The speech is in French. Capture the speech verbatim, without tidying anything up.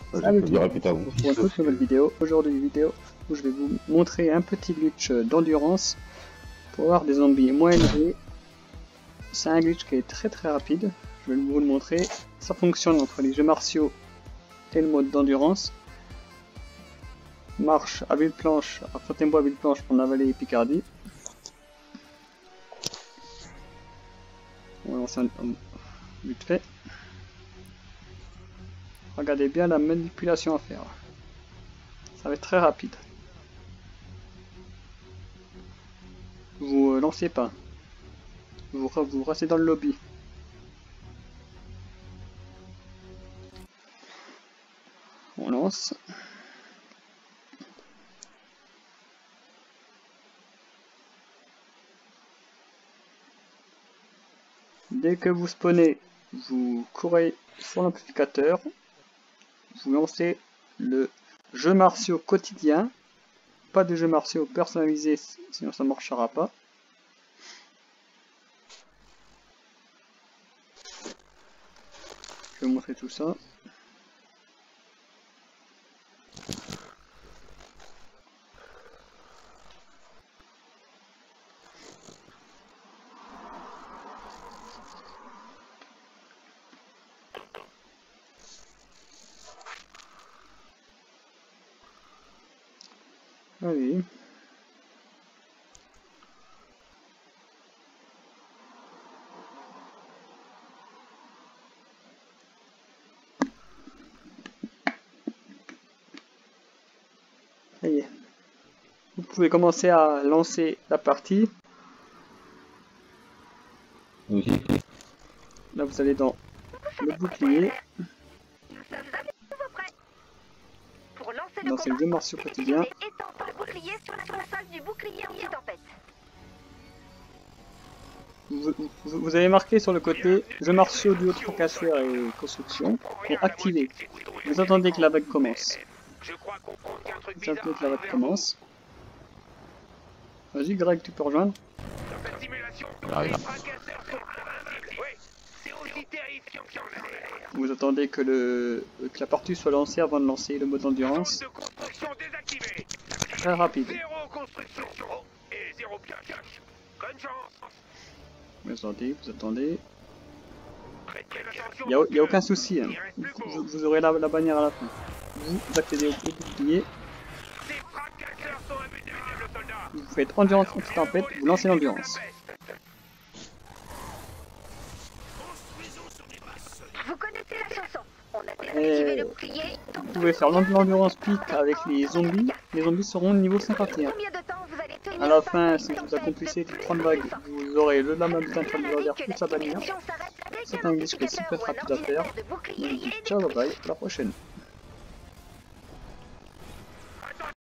Salut tout le monde, pour une toute nouvelle vidéo. Aujourd'hui une vidéo où je vais vous montrer un petit glitch d'endurance pour avoir des zombies moins élevés. C'est un glitch qui est très très rapide, je vais vous le montrer. Ça fonctionne entre les jeux martiaux et le mode d'endurance. Marche à Villeplanche, à Fontainebleau à Villeplanche pour Navalet et Picardie. On va lancer un, un, vite fait. Regardez bien la manipulation à faire. Ça va être très rapide. Vous euh, lancez pas. Vous, vous restez dans le lobby. On lance. Dès que vous spawnez, vous courez sur l'amplificateur. Vous lancez le jeu martiaux quotidien. Pas de jeux martiaux personnalisés, sinon ça ne marchera pas. Je vais vous montrer tout ça. Allez. Ça y est. Vous pouvez commencer à lancer la partie. Oui. Là vous allez dans le bouclier. Lancer le jeu martiaux quotidien. Vous, vous, vous avez marqué sur le côté jeux martiaux, duo, trocasseur et construction pour activer. Vous attendez que la vague commence. Vous attendez que la vague commence. Vas-y Greg, tu peux rejoindre. Vous attendez que, le, que la partie soit lancée avant de lancer le mode d'endurance. Très rapide. Vous attendez, vous attendez. Il n'y a, a aucun souci. Hein. Vous, vous aurez la, la bannière à la fin. Vous accédez au bouclier. Vous faites endurance anti-tempête, vous lancez l'endurance. Vous connaissez la chanson. On a Et le bouclier. Vous pouvez faire l'endurance pique avec les zombies. Les zombies seront niveau cinquante et un. À la fin, si vous accomplissez les trente vagues, vous aurez le lama butin de verdir plus sa bannière. C'est un glitch qui est super rapide à faire. Ciao, bye bye, à la prochaine.